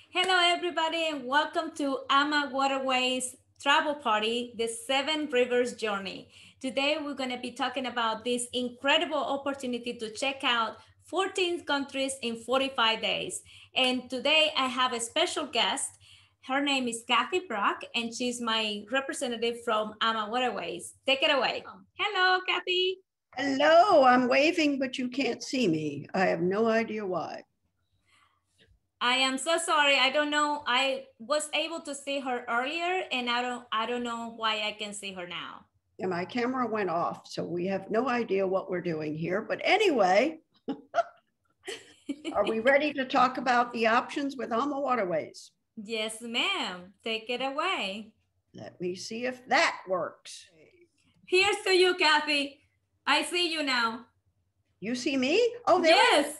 Hello, everybody, and welcome to AmaWaterways Travel Party, the Seven Rivers Journey. Today, we're going to be talking about this incredible opportunity to check out 14 countries in 45 days. And today, I have a special guest. Her name is Kathy Brock, and she's my representative from AmaWaterways. Take it away. Hello, Kathy. Hello, I'm waving, but you can't see me. I have no idea why. I am so sorry. I don't know. I was able to see her earlier and I don't know why I can see her now. And my camera went off, so we have no idea what we're doing here. But anyway, are we ready to talk about the options with AmaWaterways? Yes, ma'am. Take it away. Let me see if that works. Here's to you, Kathy. I see you now. You see me? Oh, there. Yes.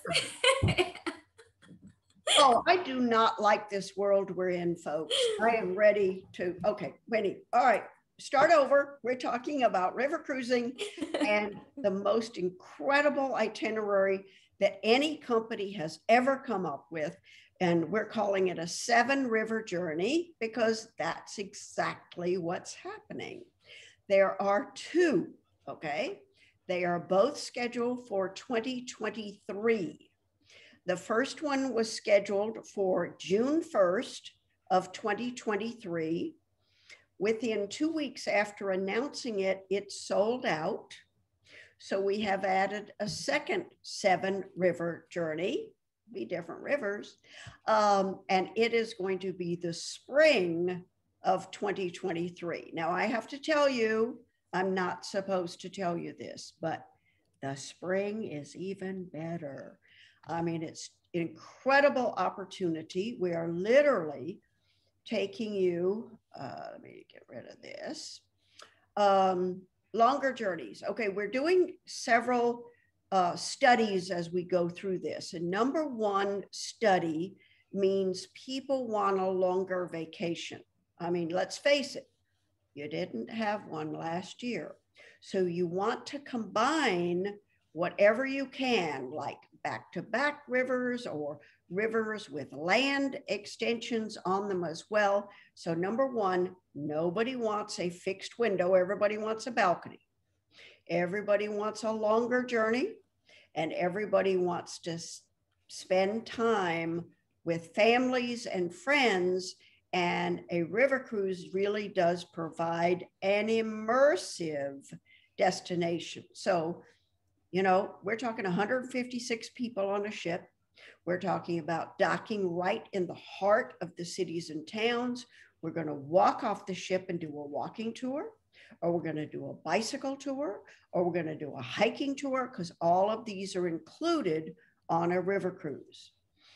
Oh, I do not like this world we're in, folks. I am ready to, okay, Winnie. All right, start over. We're talking about river cruising and the most incredible itinerary that any company has ever come up with. And we're calling it a 7-river journey because that's exactly what's happening. There are 2, okay? They are both scheduled for 2023. The first one was scheduled for June 1st of 2023. Within 2 weeks after announcing it, it sold out. So we have added a second 7-river journey, be different rivers, and it is going to be the spring of 2023. Now I have to tell you, I'm not supposed to tell you this, but the spring is even better. I mean, it's incredible opportunity. We are literally taking you, let me get rid of this, longer journeys. Okay, we're doing several studies as we go through this. And number 1 study means people want a longer vacation. I mean, let's face it, you didn't have one last year. So you want to combine whatever you can, like back-to-back rivers or rivers with land extensions on them as well. So number 1, nobody wants a fixed window. Everybody wants a balcony. Everybody wants a longer journey, and everybody wants to spend time with families and friends. And a river cruise really does provide an immersive destination. So, you know, we're talking 156 people on a ship. We're talking about docking right in the heart of the cities and towns. We're going to walk off the ship and do a walking tour, or we're going to do a bicycle tour, or we're going to do a hiking tour, because all of these are included on a river cruise.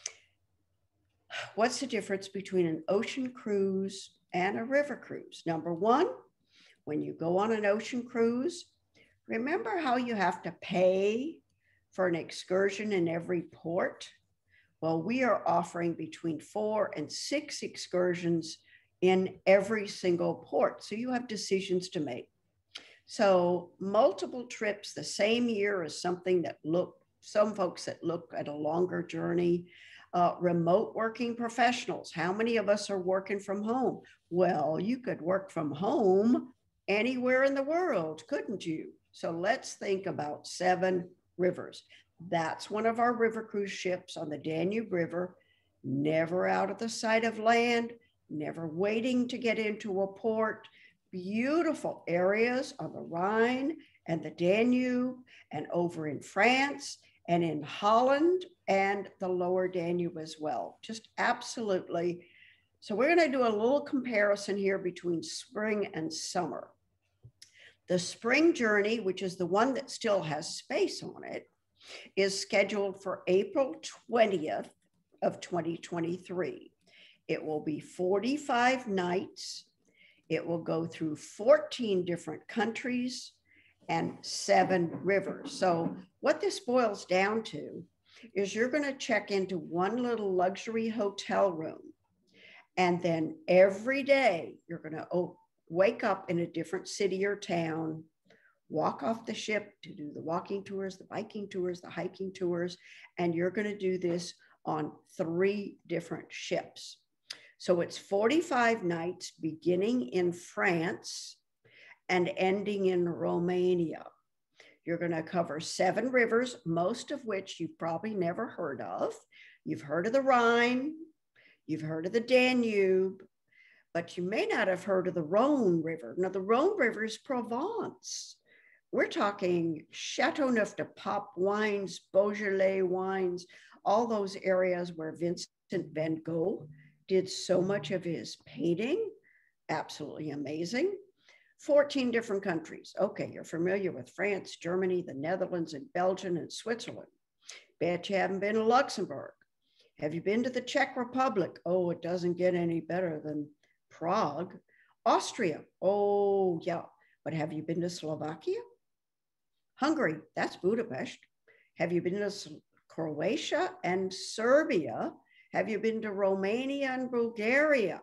What's the difference between an ocean cruise and a river cruise? Number 1, when you go on an ocean cruise, remember how you have to pay for an excursion in every port? Well, we are offering between 4 and 6 excursions in every single port. So you have decisions to make. So multiple trips the same year is something that some folks that look at a longer journey. Remote working professionals. How many of us are working from home? Well, you could work from home anywhere in the world, couldn't you? So let's think about 7 rivers. That's one of our river cruise ships on the Danube River, never out of the sight of land, never waiting to get into a port. Beautiful areas on the Rhine and the Danube, and over in France and in Holland and the lower Danube as well. Just absolutely. So we're going to do a little comparison here between spring and summer. The spring journey, which is the one that still has space on it, is scheduled for April 20th of 2023. It will be 45 nights. It will go through 14 different countries and 7 rivers. So what this boils down to is you're going to check into one little luxury hotel room, and then every day you're going to wake up in a different city or town, walk off the ship to do the walking tours, the biking tours, the hiking tours, and you're going to do this on 3 different ships. So it's 45 nights beginning in France and ending in Romania. You're going to cover 7 rivers, most of which you've probably never heard of. You've heard of the Rhine, you've heard of the Danube, but you may not have heard of the Rhone River. Now, the Rhone River is Provence. We're talking Chateauneuf-du-Pape wines, Beaujolais wines, all those areas where Vincent van Gogh did so much of his painting. Absolutely amazing. 14 different countries. Okay, you're familiar with France, Germany, the Netherlands, and Belgium, and Switzerland. Bet you haven't been to Luxembourg. Have you been to the Czech Republic? Oh, it doesn't get any better than Prague. Austria. Oh, yeah. But have you been to Slovakia? Hungary. That's Budapest. Have you been to Croatia and Serbia? Have you been to Romania and Bulgaria?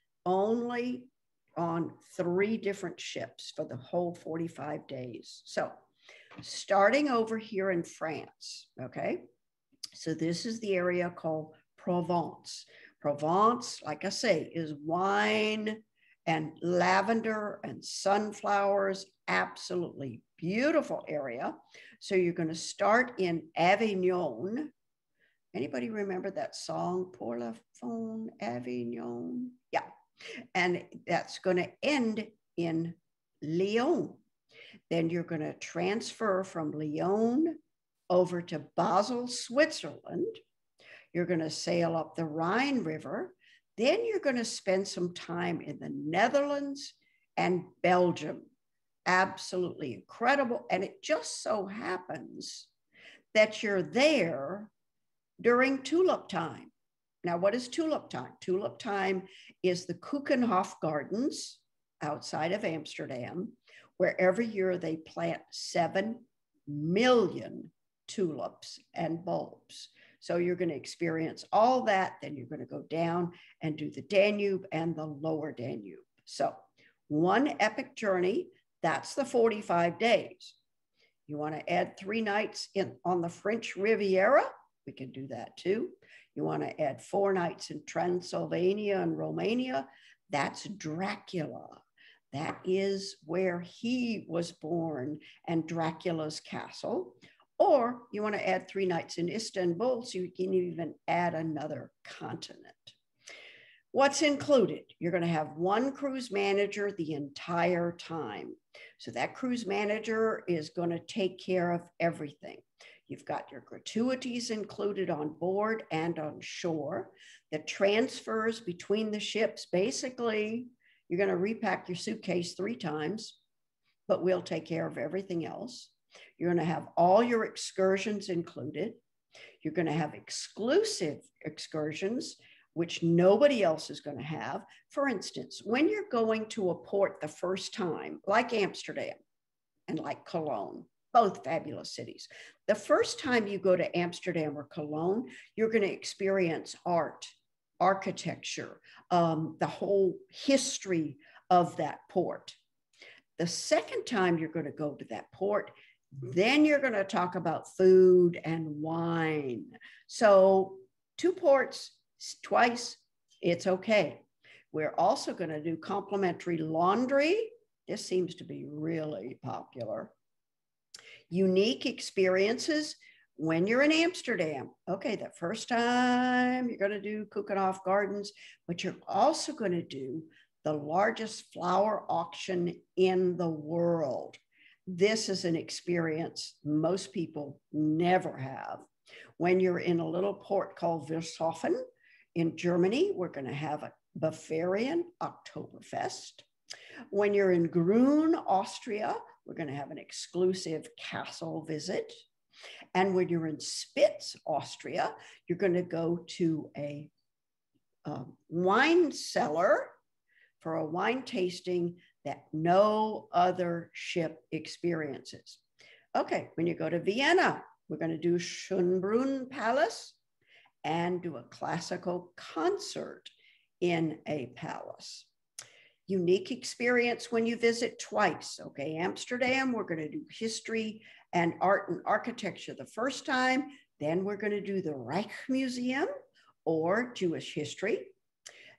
Only on 3 different ships for the whole 45 days. So starting over here in France, okay? So this is the area called Provence. Provence, like I say, is wine and lavender and sunflowers, absolutely beautiful area. So you're going to start in Avignon. Anybody remember that song, Pour la Faune, Avignon? Yeah. And that's going to end in Lyon. Then you're going to transfer from Lyon over to Basel, Switzerland. You're going to sail up the Rhine River. Then you're going to spend some time in the Netherlands and Belgium. Absolutely incredible. And it just so happens that you're there during tulip time. Now, what is tulip time? Tulip time is the Keukenhof Gardens outside of Amsterdam, where every year they plant 7 million tulips and bulbs. So you're going to experience all that. Then you're going to go down and do the Danube and the lower Danube. So one epic journey, that's the 45 days. You want to add 3 nights on the French Riviera? We can do that too. You want to add 4 nights in Transylvania and Romania? That's Dracula. That is where he was born and Dracula's castle. Or you want to add 3 nights in Istanbul, so you can even add another continent. What's included? You're going to have 1 cruise manager the entire time. So that cruise manager is going to take care of everything. You've got your gratuities included on board and on shore. The transfers between the ships, basically, you're going to repack your suitcase 3 times, but we'll take care of everything else. You're going to have all your excursions included. You're going to have exclusive excursions, which nobody else is going to have. For instance, when you're going to a port the first time, like Amsterdam and like Cologne, both fabulous cities. The first time you go to Amsterdam or Cologne, you're going to experience art, architecture, the whole history of that port. The second time you're going to go to that port, then you're going to talk about food and wine. So 2 ports twice, it's okay. We're also going to do complimentary laundry. This seems to be really popular. Unique experiences when you're in Amsterdam. Okay, the first time you're going to do Keukenhof Gardens, but you're also going to do the largest flower auction in the world. This is an experience most people never have. When you're in a little port called Wilshofen in Germany, we're going to have a Bavarian Oktoberfest. When you're in Grün, Austria, we're going to have an exclusive castle visit. And when you're in Spitz, Austria, you're going to go to a wine cellar for a wine tasting that no other ship experiences. Okay, when you go to Vienna, we're going to do Schönbrunn Palace and do a classical concert in a palace. Unique experience when you visit twice. Okay, Amsterdam, we're going to do history and art and architecture the first time. Then we're going to do the Rijksmuseum or Jewish history.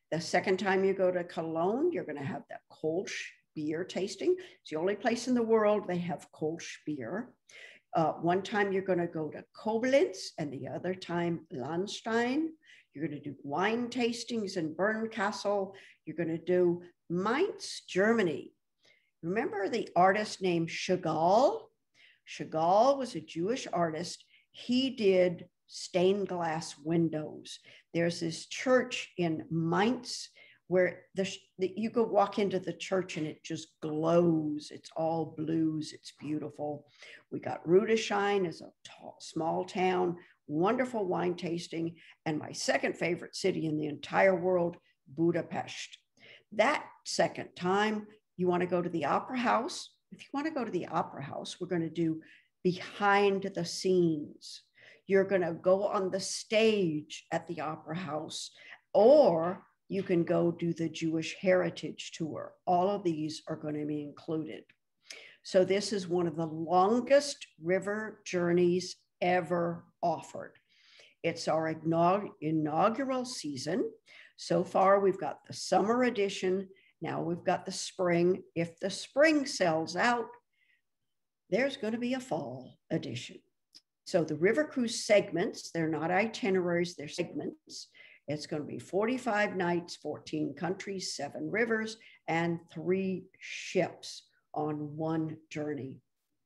The second time you go to Cologne, you're going to have that Kolsch beer tasting. It's the only place in the world they have Kolsch beer. One time you're going to go to Koblenz, and the other time Landstein. You're going to do wine tastings in Bernkastel. You're going to do Mainz, Germany. Remember the artist named Chagall? Chagall was a Jewish artist. He did stained glass windows. There's this church in Mainz where you go walk into the church and it just glows. It's all blues. It's beautiful. We got Rudi Schreiner is a small town, wonderful wine tasting, and my second favorite city in the entire world, Budapest. That second time, you want to go to the Opera House. If you want to go to the Opera House, we're going to do behind the scenes. You're going to go on the stage at the Opera House, or you can go do the Jewish Heritage Tour. All of these are going to be included. So this is one of the longest river journeys ever offered. It's our inaugural season. So far, we've got the summer edition. Now we've got the spring. If the spring sells out, there's going to be a fall edition. So the river cruise segments, they're not itineraries, they're segments. It's going to be 45 nights, 14 countries, 7 rivers, and 3 ships on one journey.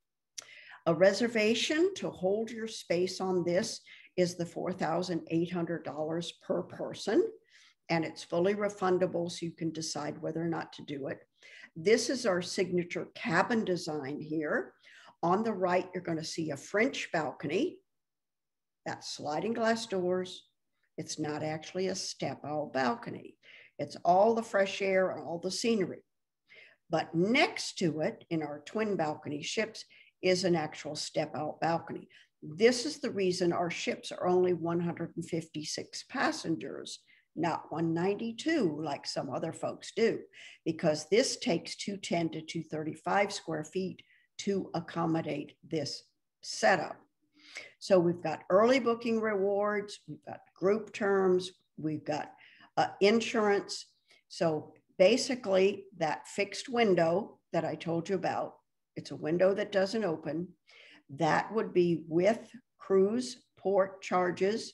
A reservation to hold your space on this is the $4,800 per person, and it's fully refundable, so you can decide whether or not to do it. This is our signature cabin design here. On the right, you're going to see a French balcony. That's sliding glass doors. It's not actually a step-out balcony. It's all the fresh air and all the scenery. But next to it, in our twin balcony ships, is an actual step-out balcony. This is the reason our ships are only 156 passengers, not 192 like some other folks do, because this takes 210 to 235 square feet to accommodate this setup. So we've got early booking rewards, we've got group terms, we've got insurance. So basically that fixed window that I told you about, it's a window that doesn't open. That would be with cruise port charges,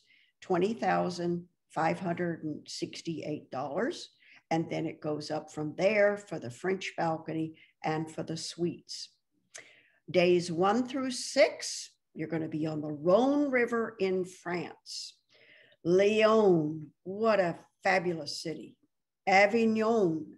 $20,568. And then it goes up from there for the French balcony and for the suites. Days 1 through 6, you're going to be on the Rhone River in France. Lyon, what a fabulous city. Avignon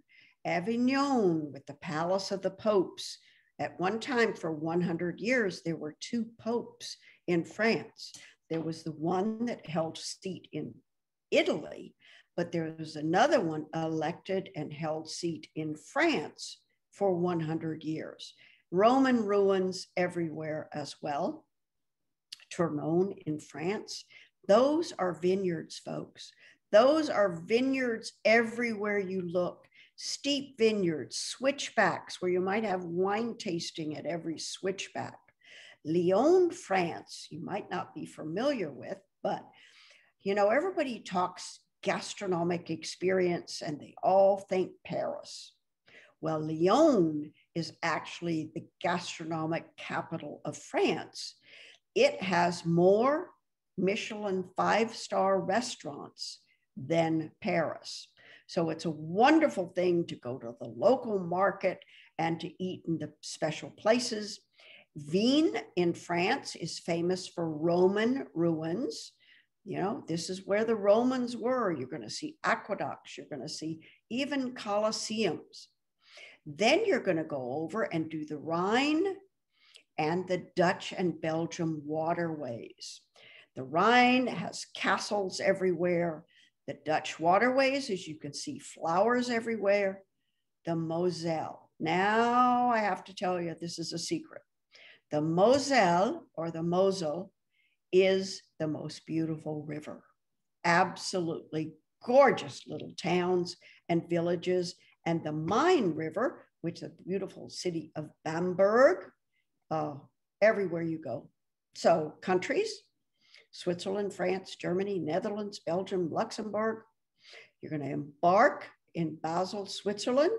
with the Palace of the Popes. At one time, for 100 years, there were 2 popes in France. There was the one that held seat in Italy, but there was another one elected and held seat in France for 100 years. Roman ruins everywhere as well. Tournon in France. Those are vineyards, folks. Those are vineyards everywhere you look. Steep vineyards, switchbacks where you might have wine tasting at every switchback. Lyon, France, you might not be familiar with, but you know, everybody talks gastronomic experience and they all think Paris. Well, Lyon is actually the gastronomic capital of France. It has more Michelin 5-star restaurants than Paris. So it's a wonderful thing to go to the local market and to eat in the special places. Vienne in France is famous for Roman ruins. You know, this is where the Romans were. You're going to see aqueducts. You're going to see even colosseums. Then you're going to go over and do the Rhine and the Dutch and Belgium waterways. The Rhine has castles everywhere. The Dutch waterways, as you can see, flowers everywhere. The Moselle. Now I have to tell you, this is a secret. The Moselle, or the Mosel, is the most beautiful river. Absolutely gorgeous little towns and villages. And the Main River, which is the beautiful city of Bamberg, everywhere you go. So countries, Switzerland, France, Germany, Netherlands, Belgium, Luxembourg. You're going to embark in Basel, Switzerland,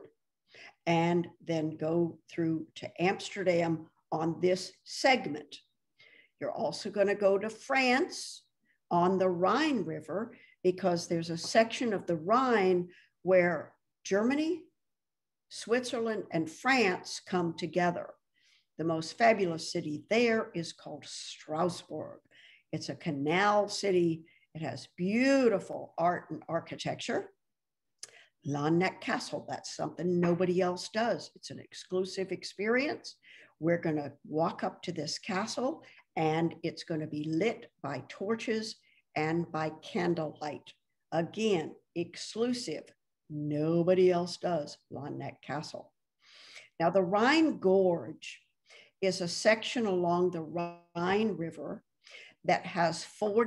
and then go through to Amsterdam on this segment. You're also going to go to France on the Rhine River, because there's a section of the Rhine where Germany, Switzerland, and France come together. The most fabulous city there is called Strasbourg. It's a canal city. It has beautiful art and architecture. Lanneck Castle, that's something nobody else does. It's an exclusive experience. We're going to walk up to this castle, and it's going to be lit by torches and by candlelight. Again, exclusive. Nobody else does Lanneck Castle. Now, the Rhine Gorge is a section along the Rhine River that has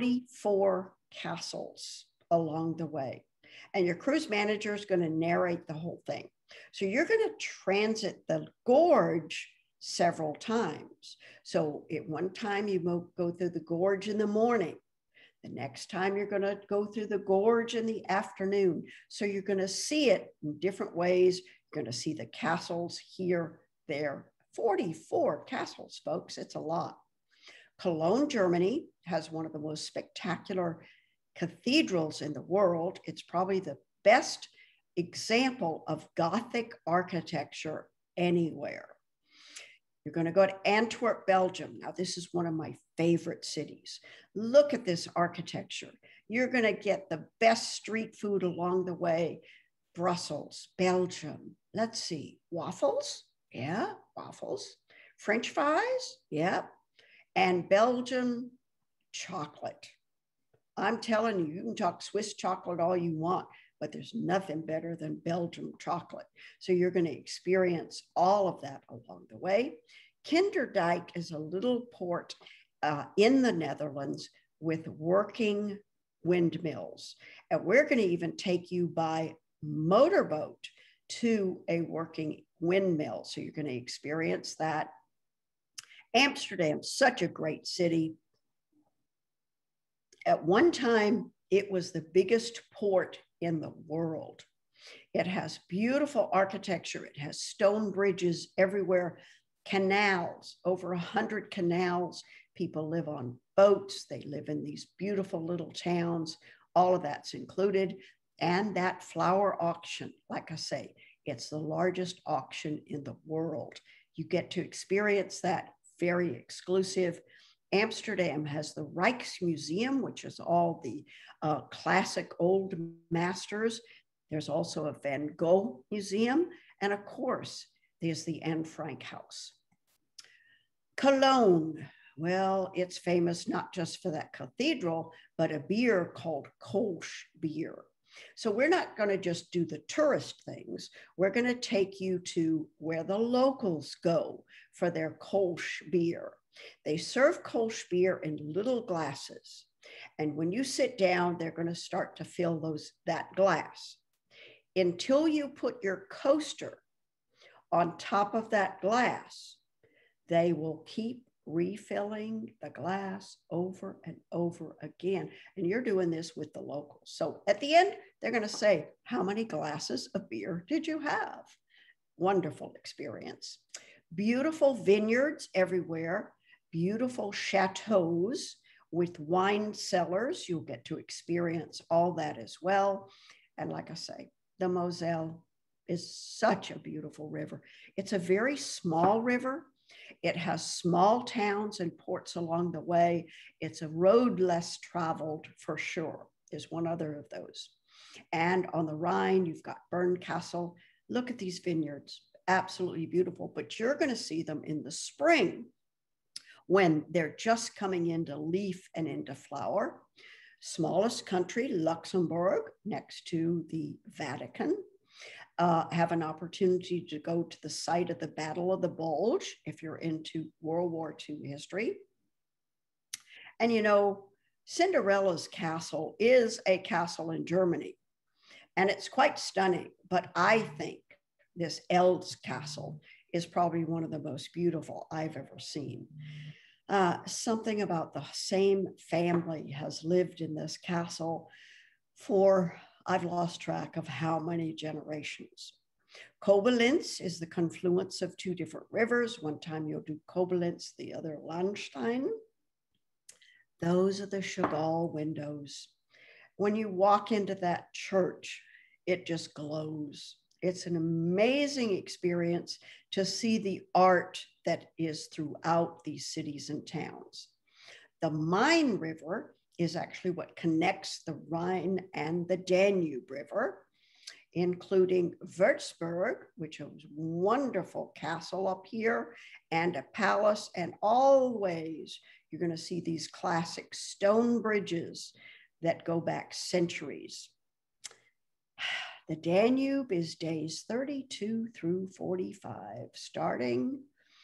44 castles along the way. And your cruise manager is going to narrate the whole thing. So you're going to transit the gorge several times. So at one time you go through the gorge in the morning. The next time you're going to go through the gorge in the afternoon. So you're going to see it in different ways. You're going to see the castles here, there. 44 castles, folks. It's a lot. Cologne, Germany has one of the most spectacular cathedrals in the world. It's probably the best example of Gothic architecture anywhere. You're going to go to Antwerp, Belgium. Now, this is one of my favorite cities. Look at this architecture. You're going to get the best street food along the way. Brussels, Belgium. Let's see. Waffles? Yeah, waffles. French fries? Yeah. And Belgian chocolate. I'm telling you, you can talk Swiss chocolate all you want, but there's nothing better than Belgian chocolate. So you're going to experience all of that along the way. Kinderdijk is a little port in the Netherlands with working windmills. And we're going to even take you by motorboat to a working windmill. So you're going to experience that. Amsterdam, such a great city. At one time, it was the biggest port in the world. It has beautiful architecture. It has stone bridges everywhere, canals, over 100 canals. People live on boats. They live in these beautiful little towns. All of that's included. And that flower auction, like I say, it's the largest auction in the world. You get to experience that, very exclusive. Amsterdam has the Rijksmuseum, which is all the classic old masters. There's also a Van Gogh museum. And of course, there's the Anne Frank house. Cologne, well, it's famous not just for that cathedral, but a beer called Kolsch beer. So we're not going to just do the tourist things. We're going to take you to where the locals go for their Kolsch beer. They serve Kolsch beer in little glasses. And when you sit down, they're going to start to fill that glass. Until you put your coaster on top of that glass, they will keep refilling the glass over and over again. And you're doing this with the locals. So at the end, they're going to say, how many glasses of beer did you have? Wonderful experience. Beautiful vineyards everywhere. Beautiful chateaus with wine cellars. You'll get to experience all that as well. And like I say, the Moselle is such a beautiful river. It's a very small river. It has small towns and ports along the way. It's a road less traveled for sure. There's one other of those. And on the Rhine, you've got Bern Castle. Look at these vineyards, absolutely beautiful, but you're going to see them in the spring when they're just coming into leaf and into flower. Smallest country, Luxembourg, next to the Vatican. Have an opportunity to go to the site of the Battle of the Bulge if you're into World War II history. And you know, Cinderella's castle is a castle in Germany, and it's quite stunning, but I think this Eld's castle is probably one of the most beautiful I've ever seen. Something about the same family has lived in this castle for I've lost track of how many generations. Koblenz is the confluence of two different rivers. One time you'll do Koblenz, the other Landstein. Those are the Chagall windows. When you walk into that church, it just glows. It's an amazing experience to see the art that is throughout these cities and towns. The Main River is actually what connects the Rhine and the Danube River, including Würzburg, which is a wonderful castle up here, and a palace, and always you're going to see these classic stone bridges that go back centuries. The Danube is days 32 through 45, starting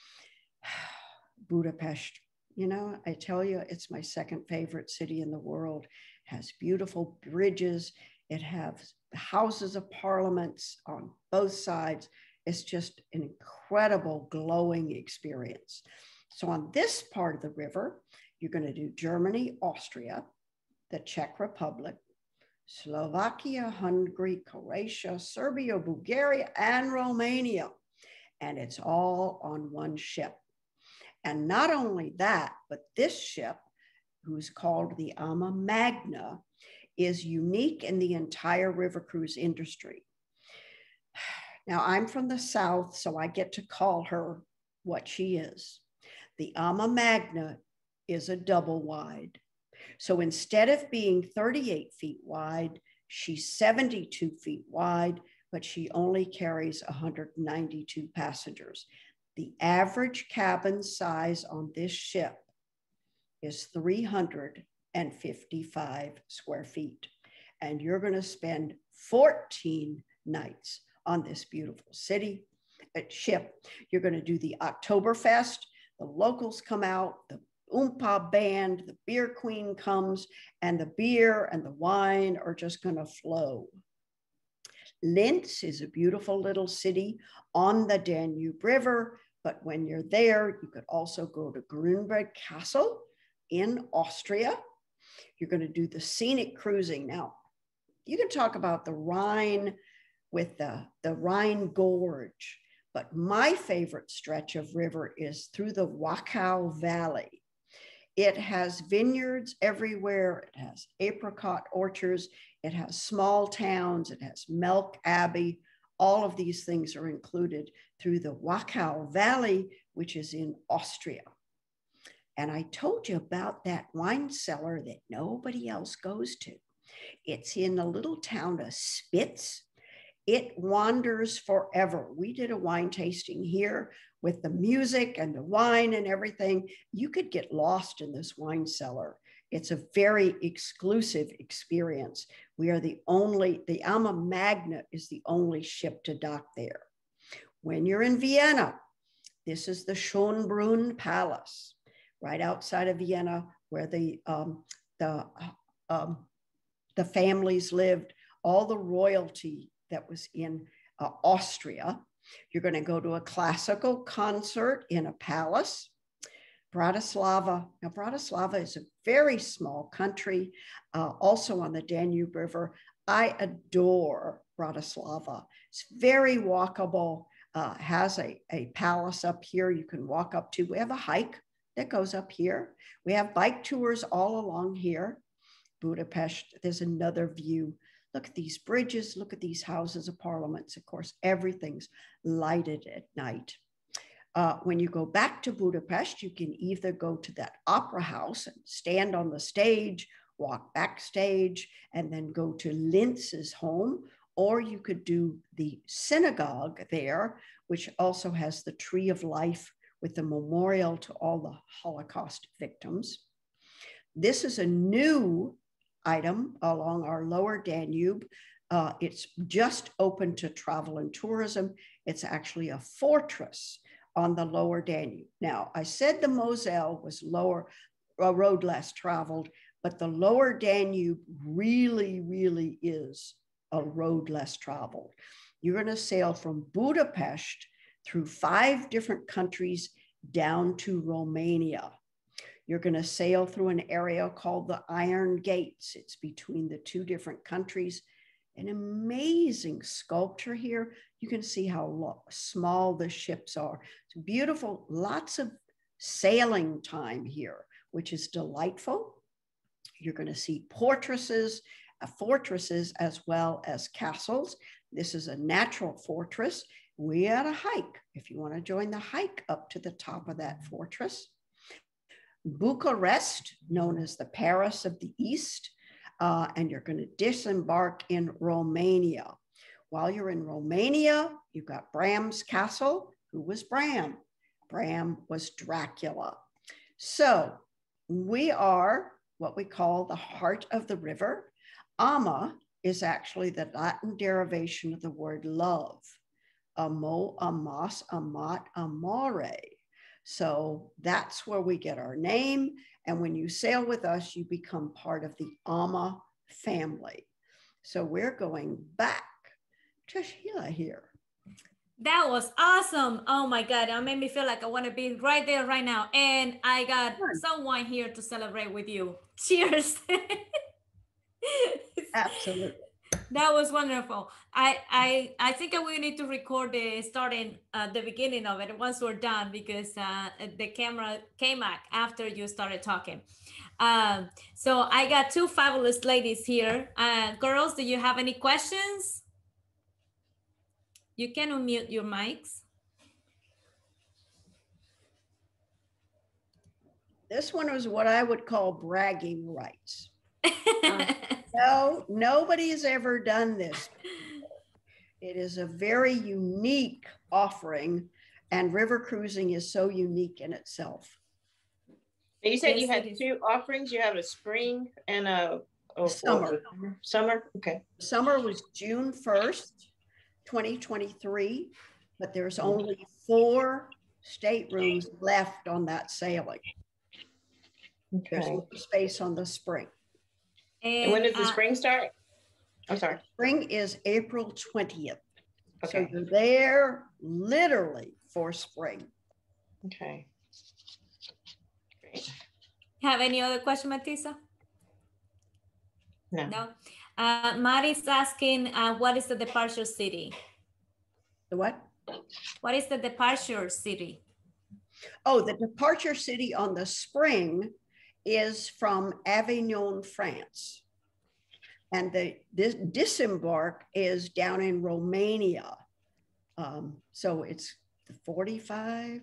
Budapest. You know, I tell you, it's my second favorite city in the world. It has beautiful bridges. It has houses of parliaments on both sides. It's just an incredible, glowing experience. So on this part of the river, you're going to do Germany, Austria, the Czech Republic, Slovakia, Hungary, Croatia, Serbia, Bulgaria, and Romania. And it's all on one ship. And not only that, but this ship, who's called the AmaMagna, is unique in the entire river cruise industry. Now, I'm from the South, so I get to call her what she is. The AmaMagna is a double wide. So instead of being 38 feet wide, she's 72 feet wide, but she only carries 192 passengers. The average cabin size on this ship is 355 square feet. And you're going to spend 14 nights on this beautiful ship. You're going to do the Oktoberfest. The locals come out, the Oompa band, the beer queen comes, and the beer and the wine are just going to flow. Linz is a beautiful little city on the Danube River, but when you're there, you could also go to Grünberg Castle in Austria. You're going to do the scenic cruising. Now, you can talk about the Rhine with the Rhine Gorge, but my favorite stretch of river is through the Wachau Valley. It has vineyards everywhere. It has apricot orchards. It has small towns. It has Melk Abbey. All of these things are included through the Wachau Valley, which is in Austria. And I told you about that wine cellar that nobody else goes to. It's in the little town of Spitz. It wanders forever. We did a wine tasting here with the music and the wine and everything. You could get lost in this wine cellar. It's a very exclusive experience. The AmaMagna is the only ship to dock there. When you're in Vienna, this is the Schönbrunn Palace, right outside of Vienna, where the families lived, all the royalty that was in Austria. You're going to go to a classical concert in a palace. Bratislava. Now, Bratislava is a very small country, also on the Danube River. I adore Bratislava. It's very walkable, has a palace up here you can walk up to. We have a hike that goes up here. We have bike tours all along here. Budapest, there's another view. Look at these bridges, look at these houses of parliaments. Of course, everything's lighted at night. When you go back to Budapest, you can either go to that opera house and stand on the stage, walk backstage, and then go to Linz's home, or you could do the synagogue there, which also has the Tree of Life with the memorial to all the Holocaust victims. This is a new item along our lower Danube. It's just open to travel and tourism. It's actually a fortress on the lower Danube. Now, I said the Moselle was a road less traveled, but the lower Danube really, really is a road less traveled. You're going to sail from Budapest through 5 different countries down to Romania. You're going to sail through an area called the Iron Gates. It's between the 2 different countries. An amazing sculpture here. You can see how small the ships are. It's beautiful, lots of sailing time here, which is delightful. You're going to see fortresses as well as castles. This is a natural fortress. We had a hike, if you want to join the hike up to the top of that fortress. Bucharest, known as the Paris of the East, and you're going to disembark in Romania. While you're in Romania, you've got Bram's castle. Who was Bram? Bram was Dracula. So we are what we call the heart of the river. Ama is actually the Latin derivation of the word love. Amo, amas, amat, amare. So that's where we get our name. And when you sail with us, you become part of the Ama family. So we're going back to Sheila here. That was awesome. Oh my God. That made me feel like I want to be right there right now. And I got someone here to celebrate with you. Cheers. Absolutely. That was wonderful. I think we need to record the beginning of it once we're done, because the camera came back after you started talking. So I got two fabulous ladies here. Girls, do you have any questions? You can unmute your mics. This one was what I would call bragging rights. No, nobody's ever done this. It is a very unique offering, and river cruising is so unique in itself. You said you had two offerings. You have a spring and a summer. Summer, okay. Summer was June 1st, 2023, but there's only 4 staterooms left on that sailing. Okay. There's no space on the spring. And when does the spring start? I'm sorry. Spring is April 20th. Okay. So you're there literally for spring. Okay. Great. Have any other question, Matisa? No. No. Mari's asking, what is the departure city? The what? What is the departure city? Oh, the departure city on the spring is from Avignon, France. And the disembark is down in Romania. So it's 45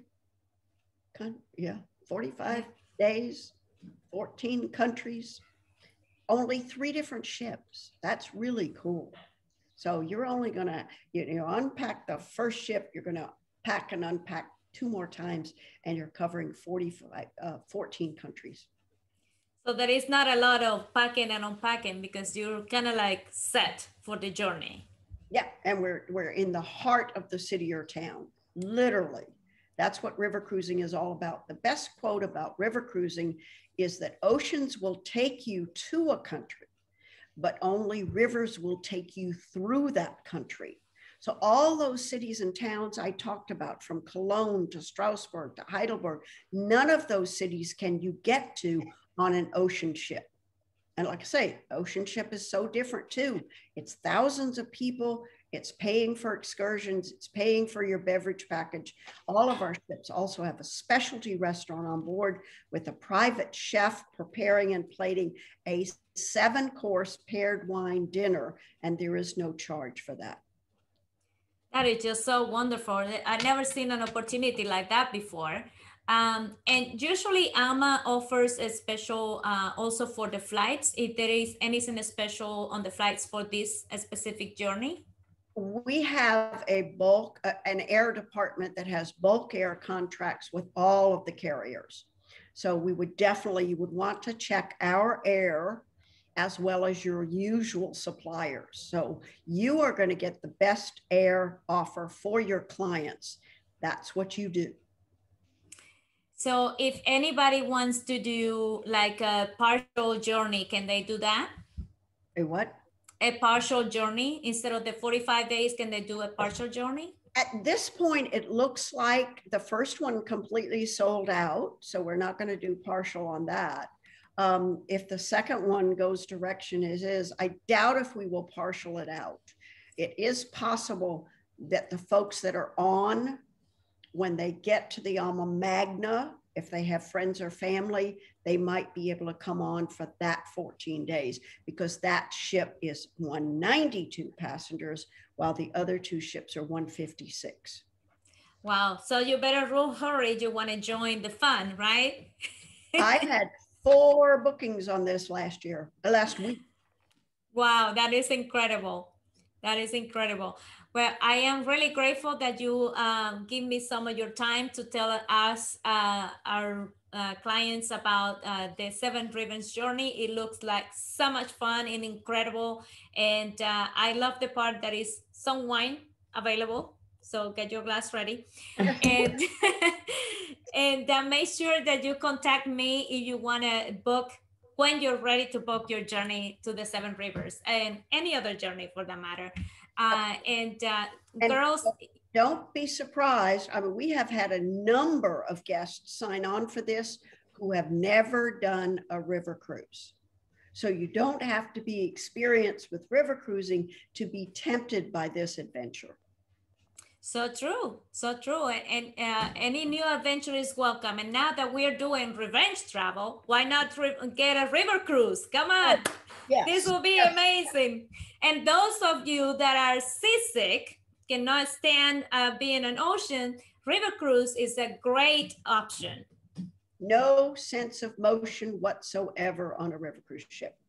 days, 14 countries, only 3 different ships. That's really cool. So you're only gonna, unpack the first ship, you're gonna pack and unpack 2 more times, and you're covering 14 countries. So there is not a lot of packing and unpacking, because you're kind of like set for the journey. Yeah, and we're in the heart of the city or town, literally. That's what river cruising is all about. The best quote about river cruising is that oceans will take you to a country, but only rivers will take you through that country. So all those cities and towns I talked about, from Cologne to Strasbourg to Heidelberg, none of those cities can you get to on an ocean ship. And like I say, ocean ship is so different too. It's thousands of people, it's paying for excursions, it's paying for your beverage package. All of our ships also have a specialty restaurant on board with a private chef preparing and plating a 7-course paired wine dinner, and there is no charge for that. That is just so wonderful. I've never seen an opportunity like that before. And usually AMA offers a special also for the flights, if there is anything special on the flights for this specific journey. We have an air department that has bulk air contracts with all of the carriers. So you would want to check our air as well as your usual suppliers. So you are going to get the best air offer for your clients. That's what you do. So if anybody wants to do like a partial journey, can they do that? A what? A partial journey instead of the 45 days, can they do a partial journey? At this point, it looks like the first one completely sold out. So we're not going to do partial on that. If the second one goes direction as is, I doubt if we will partial it out. It is possible that the folks that are on, when they get to the Alma Magna, if they have friends or family, they might be able to come on for that 14 days because that ship is 192 passengers while the other two ships are 156. Wow. So you better hurry if you want to join the fun, right? I had 4 bookings on this last week. Wow, that is incredible. That is incredible. Well, I am really grateful that you give me some of your time to tell us, our clients about the Seven Rivers journey. It looks like so much fun and incredible. And I love the part that is some wine available. So get your glass ready. And, and make sure that you contact me if you want to book, when you're ready to book your journey to the Seven Rivers and any other journey for that matter. And girls, don't be surprised. I mean, we have had a number of guests sign on for this who have never done a river cruise. So you don't have to be experienced with river cruising to be tempted by this adventure. So true, so true. And any new adventure is welcome. And now that we're doing revenge travel, why not get a river cruise? Come on. Oh, yes. This will be amazing. And those of you that are seasick, cannot stand being on ocean, river cruise is a great option. No sense of motion whatsoever on a river cruise ship.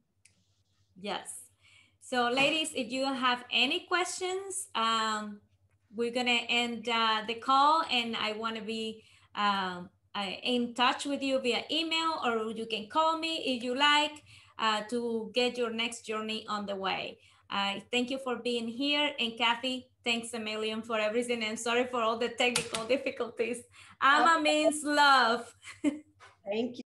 Yes. So ladies, if you have any questions, we're gonna end the call, and I want to be in touch with you via email, or you can call me if you like to get your next journey on the way. Thank you for being here, and Kathy, thanks a million for everything, and sorry for all the technical difficulties. Ama means love. Thank you.